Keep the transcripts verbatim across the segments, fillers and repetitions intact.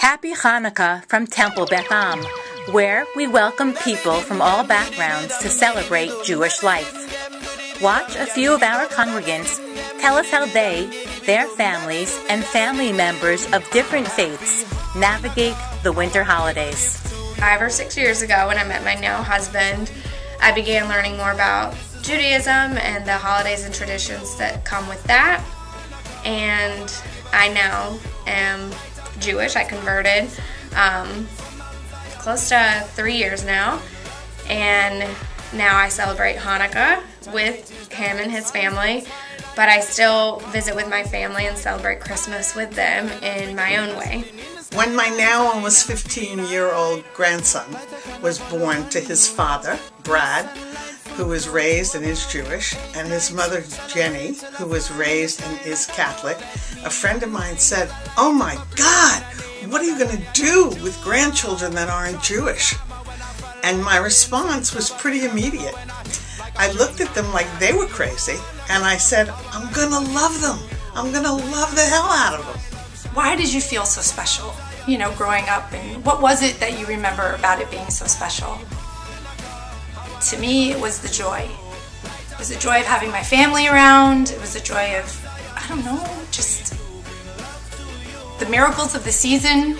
Happy Chanukah from Temple Beth Am, where we welcome people from all backgrounds to celebrate Jewish life. Watch a few of our congregants tell us how they, their families, and family members of different faiths navigate the winter holidays. Five or six years ago, when I met my now husband, I began learning more about Judaism and the holidays and traditions that come with that. And I now am Jewish. I converted um, close to three years now, and now I celebrate Hanukkah with him and his family, but I still visit with my family and celebrate Christmas with them in my own way. When my now almost fifteen-year-old grandson was born to his father, Brad, who was raised and is Jewish, and his mother, Jenny, who was raised and is Catholic, a friend of mine said, "Oh my God, what are you going to do with grandchildren that aren't Jewish?" And my response was pretty immediate. I looked at them like they were crazy, and I said, "I'm going to love them. I'm going to love the hell out of them." Why did you feel so special, you know, growing up, and what was it that you remember about it being so special? To me, it was the joy. It was the joy of having my family around. It was the joy of, I don't know, just the miracles of the season,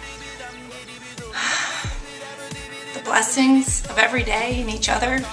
the blessings of every day and each other.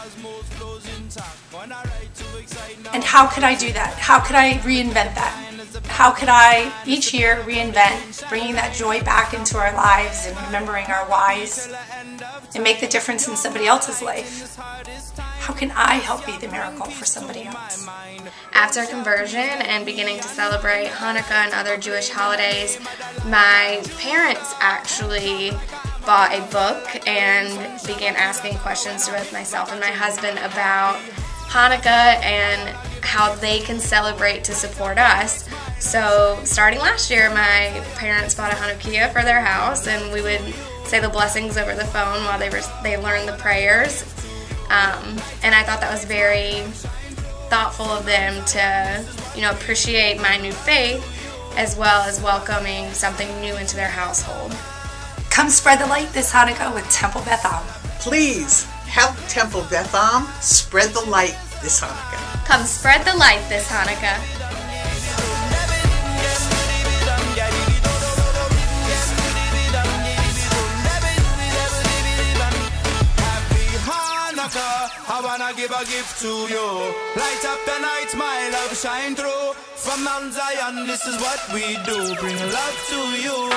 And how could I do that? How could I reinvent that? How could I, each year, reinvent, bringing that joy back into our lives and remembering our whys and make the difference in somebody else's life? How can I help be the miracle for somebody else? After conversion and beginning to celebrate Hanukkah and other Jewish holidays, my parents actually bought a book and began asking questions to both myself and my husband about Hanukkah and how they can celebrate to support us. So starting last year, my parents bought a Chanukah for their house, and we would say the blessings over the phone while they were they learned the prayers. Um, and I thought that was very thoughtful of them to, you know, appreciate my new faith as well as welcoming something new into their household. Come spread the light this Hanukkah with Temple Beth Am. Please help Temple Beth Am spread the light this Hanukkah. Come spread the light this Hanukkah. I wanna give a gift to you. Light up the night, my love shine through. From Mount Zion, this is what we do. Bring love to you.